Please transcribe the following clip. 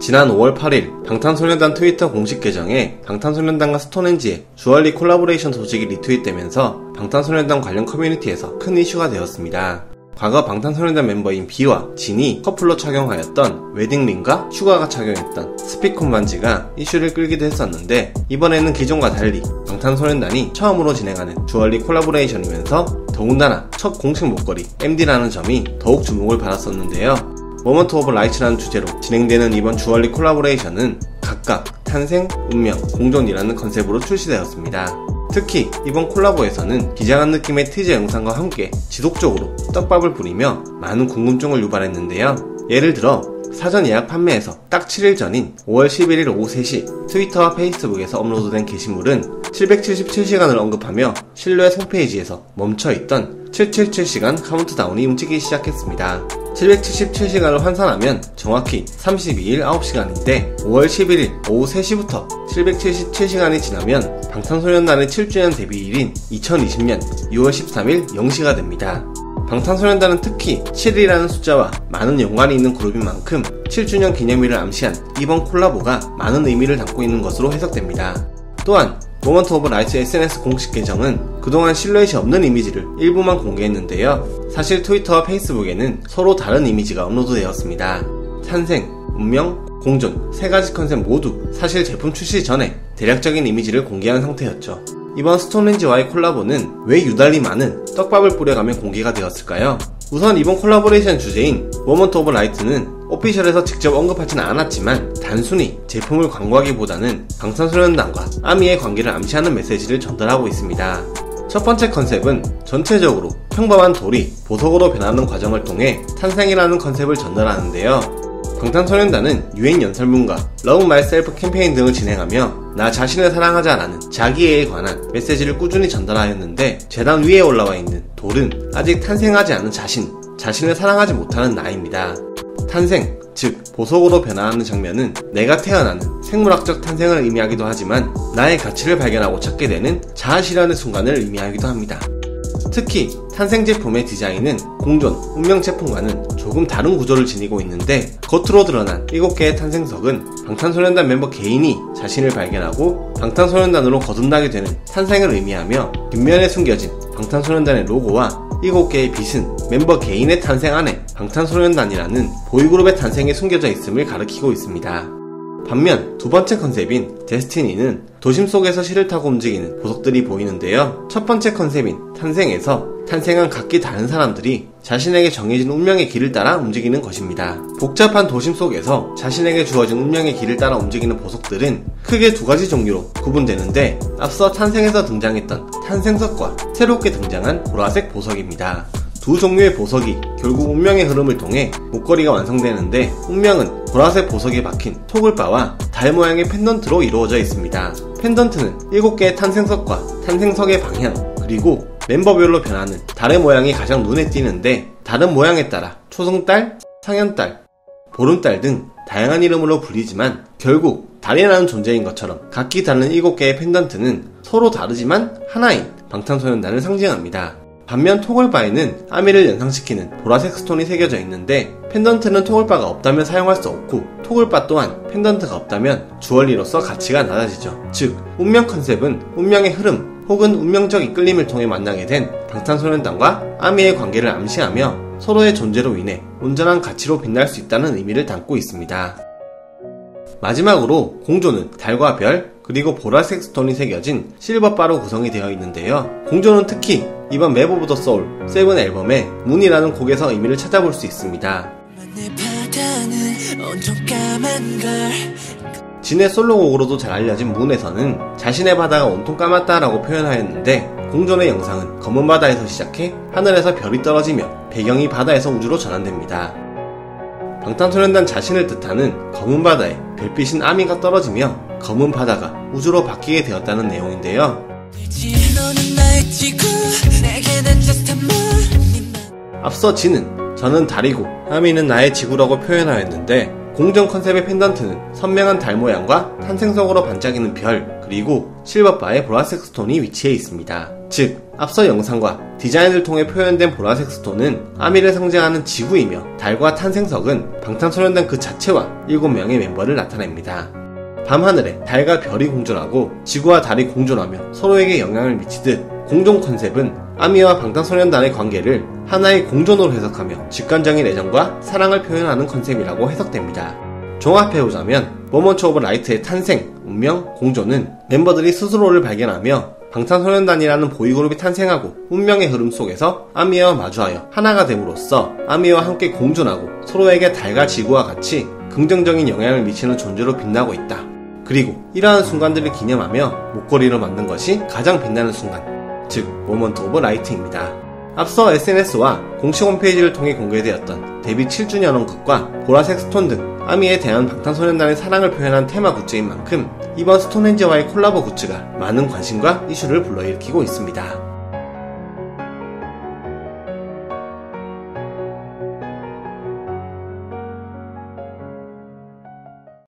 지난 5월 8일 방탄소년단 트위터 공식 계정에 방탄소년단과 스톤헨지의 주얼리 콜라보레이션 소식이 리트윗되면서 방탄소년단 관련 커뮤니티에서 큰 이슈가 되었습니다. 과거 방탄소년단 멤버인 B와 진이 커플로 착용하였던 웨딩링과 슈가가 착용했던 스피콘 반지가 이슈를 끌기도 했었는데, 이번에는 기존과 달리 방탄소년단이 처음으로 진행하는 주얼리 콜라보레이션이면서 더군다나 첫 공식 목걸이 MD라는 점이 더욱 주목을 받았었는데요. 모먼트 오브 라이츠라는 주제로 진행되는 이번 주얼리 콜라보레이션은 각각 탄생, 운명, 공존이라는 컨셉으로 출시되었습니다. 특히 이번 콜라보에서는 기장한 느낌의 티저 영상과 함께 지속적으로 떡밥을 뿌리며 많은 궁금증을 유발했는데요. 예를 들어 사전 예약 판매에서 딱 7일 전인 5월 11일 오후 3시 트위터와 페이스북에서 업로드된 게시물은 777시간을 언급하며 실루엣 홈페이지에서 멈춰있던 777시간 카운트다운이 움직이기 시작했습니다. 777시간을 환산하면 정확히 32일 9시간인데 5월 11일 오후 3시부터 777시간이 지나면 방탄소년단의 7주년 데뷔일인 2020년 6월 13일 0시가 됩니다. 방탄소년단은 특히 7이라는 숫자와 많은 연관이 있는 그룹인 만큼 7주년 기념일을 암시한 이번 콜라보가 많은 의미를 담고 있는 것으로 해석됩니다. 또한 모먼트 오브 라이츠 SNS 공식 계정은 그동안 실루엣이 없는 이미지를 일부만 공개했는데요. 사실 트위터와 페이스북에는 서로 다른 이미지가 업로드되었습니다. 탄생, 운명, 공존 세 가지 컨셉 모두 사실 제품 출시 전에 대략적인 이미지를 공개한 상태였죠. 이번 스톤헨지와의 콜라보는 왜 유달리 많은 떡밥을 뿌려가며 공개가 되었을까요? 우선 이번 콜라보레이션 주제인 모먼트 오브 라이트는 오피셜에서 직접 언급하진 않았지만 단순히 제품을 광고하기보다는 방탄소년단과 아미의 관계를 암시하는 메시지를 전달하고 있습니다. 첫 번째 컨셉은 전체적으로 평범한 돌이 보석으로 변하는 과정을 통해 탄생이라는 컨셉을 전달하는데요. 방탄소년단은 유행 연설문과 Love Myself 캠페인 등을 진행하며 나 자신을 사랑하자라는 자기애에 관한 메시지를 꾸준히 전달하였는데, 재단 위에 올라와 있는 돌은 아직 탄생하지 않은 자신을 사랑하지 못하는 나입니다. 탄생, 즉 보석으로 변화하는 장면은 내가 태어나는 생물학적 탄생을 의미하기도 하지만 나의 가치를 발견하고 찾게 되는 자아실현의 순간을 의미하기도 합니다. 특히 탄생 제품의 디자인은 공존, 운명 제품과는 조금 다른 구조를 지니고 있는데, 겉으로 드러난 7개의 탄생석은 방탄소년단 멤버 개인이 자신을 발견하고 방탄소년단으로 거듭나게 되는 탄생을 의미하며, 뒷면에 숨겨진 방탄소년단의 로고와 7개의 빛은 멤버 개인의 탄생 안에 방탄소년단이라는 보이그룹의 탄생에 숨겨져 있음을 가리키고 있습니다. 반면 두 번째 컨셉인 데스티니는 도심 속에서 실을 타고 움직이는 보석들이 보이는데요. 첫 번째 컨셉인 탄생에서 탄생한 각기 다른 사람들이 자신에게 정해진 운명의 길을 따라 움직이는 것입니다. 복잡한 도심 속에서 자신에게 주어진 운명의 길을 따라 움직이는 보석들은 크게 두 가지 종류로 구분되는데, 앞서 탄생에서 등장했던 탄생석과 새롭게 등장한 보라색 보석입니다. 두 종류의 보석이 결국 운명의 흐름을 통해 목걸이가 완성되는데, 운명은 보라색 보석에 박힌 토글바와 달 모양의 펜던트로 이루어져 있습니다. 펜던트는 7개의 탄생석과 탄생석의 방향, 그리고 멤버별로 변하는 달의 모양이 가장 눈에 띄는데, 다른 모양에 따라 초승달, 상현달, 보름달 등 다양한 이름으로 불리지만 결국 달이라는 존재인 것처럼 각기 다른 7개의 펜던트는 서로 다르지만 하나인 방탄소년단을 상징합니다. 반면 토글바에는 아미를 연상시키는 보라색 스톤이 새겨져 있는데, 펜던트는 토글바가 없다면 사용할 수 없고 토글바 또한 펜던트가 없다면 주얼리로서 가치가 낮아지죠. 즉 운명 컨셉은 운명의 흐름 혹은 운명적 이끌림을 통해 만나게 된 방탄소년단과 아미의 관계를 암시하며 서로의 존재로 인해 온전한 가치로 빛날 수 있다는 의미를 담고 있습니다. 마지막으로 공존은 달과 별, 그리고 보라색 스톤이 새겨진 실버바로 구성이 되어 있는데요. 공존은 특히 이번 맵 오브 더 소울 7 앨범의 문이라는 곡에서 의미를 찾아볼 수 있습니다. 진의 솔로곡으로도 잘 알려진 문에서는 자신의 바다가 온통 까맣다라고 표현하였는데, 공존의 영상은 검은 바다에서 시작해 하늘에서 별이 떨어지며 배경이 바다에서 우주로 전환됩니다. 방탄소년단 자신을 뜻하는 검은 바다에 별빛인 아미가 떨어지며 검은 바다가 우주로 바뀌게 되었다는 내용인데요. 앞서 진은 저는 달이고 아미는 나의 지구라고 표현하였는데, 공존 컨셉의 펜던트는 선명한 달 모양과 탄생석으로 반짝이는 별, 그리고 실버바의 보라색 스톤이 위치해 있습니다. 즉, 앞서 영상과 디자인을 통해 표현된 보라색 스톤은 아미를 상징하는 지구이며, 달과 탄생석은 방탄소년단 그 자체와 7명의 멤버를 나타냅니다. 밤하늘에 달과 별이 공존하고 지구와 달이 공존하며 서로에게 영향을 미치듯, 공존 컨셉은 아미와 방탄소년단의 관계를 하나의 공존으로 해석하며 직관적인 애정과 사랑을 표현하는 컨셉이라고 해석됩니다. 종합해보자면 모먼트 오브 라이트의 탄생, 운명, 공존은 멤버들이 스스로를 발견하며 방탄소년단이라는 보이그룹이 탄생하고 운명의 흐름 속에서 아미와 마주하여 하나가 됨으로써 아미와 함께 공존하고 서로에게 달과 지구와 같이 긍정적인 영향을 미치는 존재로 빛나고 있다. 그리고 이러한 순간들을 기념하며 목걸이로 만든 것이 가장 빛나는 순간, 즉 모먼트 오브 라이트입니다. 앞서 SNS와 공식 홈페이지를 통해 공개되었던 데뷔 7주년 원컷과 보라색 스톤 등 아미에 대한 방탄소년단의 사랑을 표현한 테마 굿즈인 만큼 이번 스톤헨지와의 콜라보 굿즈가 많은 관심과 이슈를 불러일으키고 있습니다.